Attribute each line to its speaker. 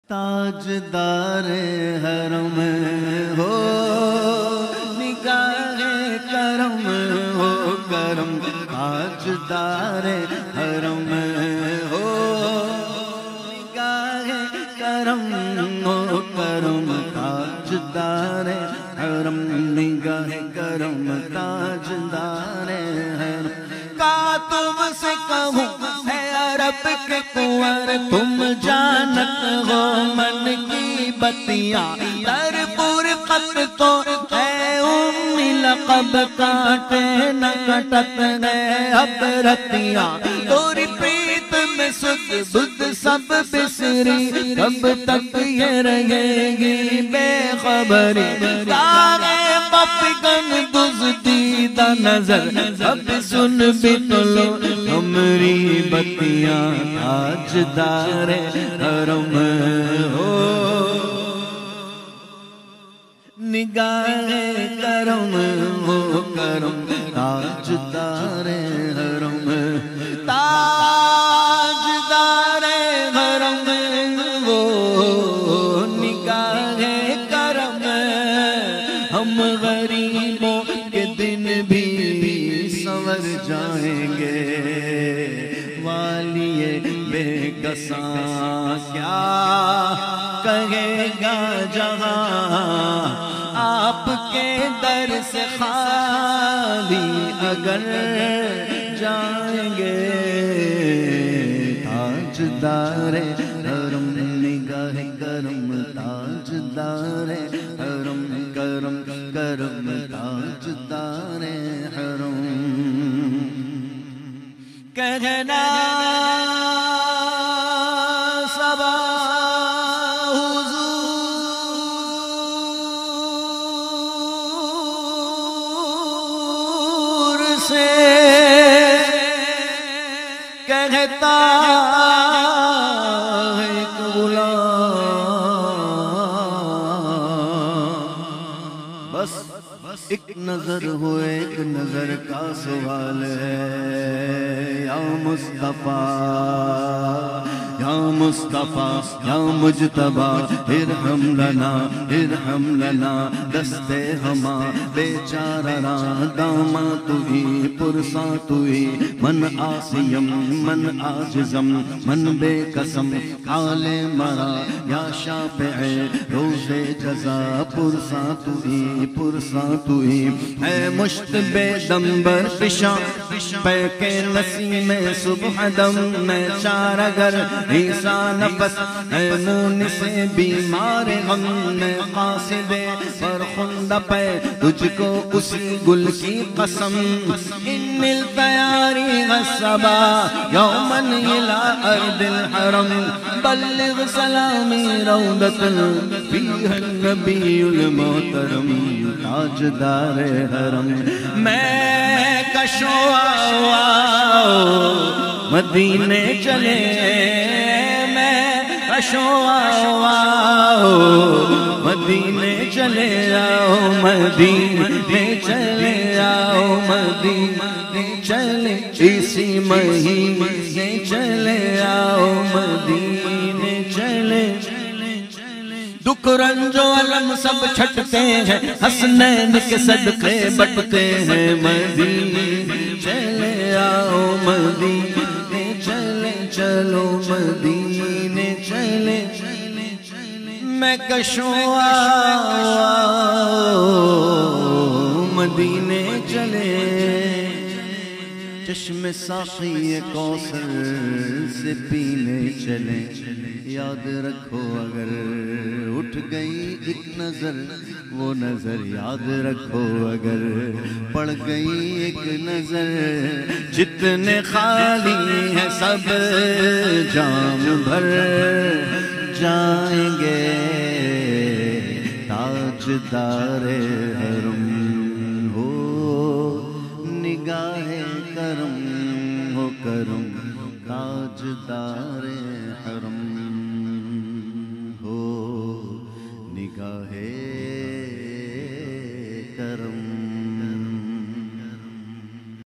Speaker 1: تاجدار حرم ہو نگاہ کرم ہو کرم، تاجدار حرم ہو نگاہ کرم ہو کرم، تاجدار حرم نگاہ کرم، تاجدار حرم کا تم سے کہوں اے عرب کے کنور، تم جانت ہو من کی بتیاں، در پور قط تو اے امی لقب کاٹے نہ کٹت گئے اب رتیاں، توری پریت میں سد بدھ سب بسری، کب تک یہ رہے گی بے خبری، داغے پپگن دزدیدہ نظر، اب سن بھی تو لو ہمری بتیاں، تاجدار حرم ہو نگاہ کرم ہو کرم، تاجدار حرم، تاجدار حرم ہو نگاہ کرم، ہم غریبوں کے دن بھی سنور جائیں گے، والی بے کساں کیا کہے گا جہاں، آپ کے در سے خالی اگر جائیں گے، تاجدار حرم نگاہ کرم، تاجدار حرم کرم کرم، تاجدار حرم کہنا صبا حضور سے کہتا ہے ایک غلام، بس ایک نظر ہو ایک نظر کا سوال ہے، یا مصطفیٰ یا مصطفیٰ یا مجتبیٰ، ارحم لنا ارحم لنا، دستے ہما بیچارہ را، داما توہی پرسا توہی، من آسیم من آجزم من بے قسم، حال مرا یا شافع روز جزا، پرسا توہی پرسا توہی، اے مشت بے دمبر فشاں پہ کے نسیم صبح دم میں چار اگر عیسیٰ نفس، اے مونس بیمار غم میں قاصد فرخندہ پہ، تجھ کو اسی گل کی قسم، ان التیاری غصبا یومن الى ارض الحرم، بلغ سلامی روضت فیہ النبی المحترم، تاجدار حرم میں کشو آؤ مدینے چلے، میں کشو آؤ مدینے چلے آؤ، مدینے چلے آؤ، مدینے چلے اسی مہینے چلے آؤ، مدینے چلے، دکھ رنج و علم سب چھٹتے ہیں، حسنین کے صدقے بٹتے ہیں، مدینے چلے آؤ، مدینے چلے چلو، مدینے چلے، میں کشوں آؤ مدینے چلے، چشم ساقی کوثر سے پینے چلے، یاد رکھو اگر اٹھ گئی ایک نظر وہ نظر، یاد رکھو اگر پڑ گئی ایک نظر، جتنے خالی ہیں سب جام بھر جائیں گے، تاجدار حرم ہو نگاہ کرم ہو کرم، تاجدار حرم ہو نگاہ